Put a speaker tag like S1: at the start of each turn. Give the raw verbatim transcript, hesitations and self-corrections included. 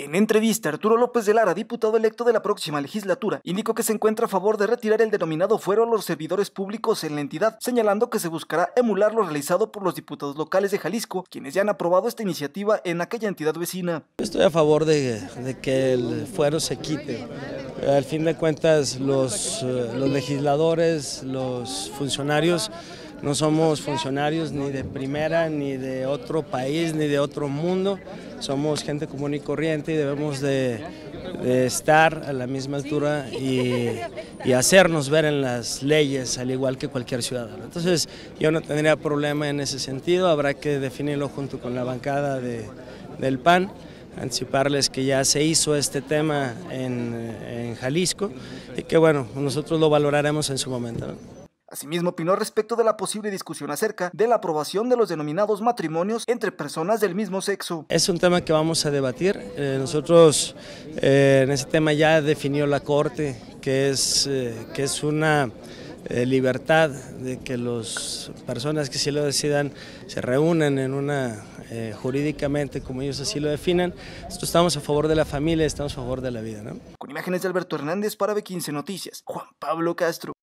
S1: En entrevista, Arturo López de Lara, diputado electo de la próxima legislatura, indicó que se encuentra a favor de retirar el denominado fuero a los servidores públicos en la entidad, señalando que se buscará emular lo realizado por los diputados locales de Jalisco, quienes ya han aprobado esta iniciativa en aquella entidad vecina.
S2: Estoy a favor de, de que el fuero se quite. Al fin de cuentas, los, los legisladores, los funcionarios, no somos funcionarios ni de primera, ni de otro país, ni de otro mundo. Somos gente común y corriente y debemos de, de estar a la misma altura y, y hacernos ver en las leyes, al igual que cualquier ciudadano. Entonces, yo no tendría problema en ese sentido, habrá que definirlo junto con la bancada de, del P A N. Anticiparles que ya se hizo este tema en, en Jalisco y que bueno, nosotros lo valoraremos en su momento, ¿no?
S1: Asimismo, opinó respecto de la posible discusión acerca de la aprobación de los denominados matrimonios entre personas del mismo sexo.
S2: Es un tema que vamos a debatir. Eh, nosotros eh, en ese tema ya definió la Corte que es, eh, que es una eh, libertad de que las personas que sí lo decidan se reúnan en una eh, jurídicamente como ellos así lo definan. Nosotros estamos a favor de la familia, estamos a favor de la vida, ¿no?
S1: Con imágenes de Alberto Hernández para B quince Noticias, Juan Pablo Castro.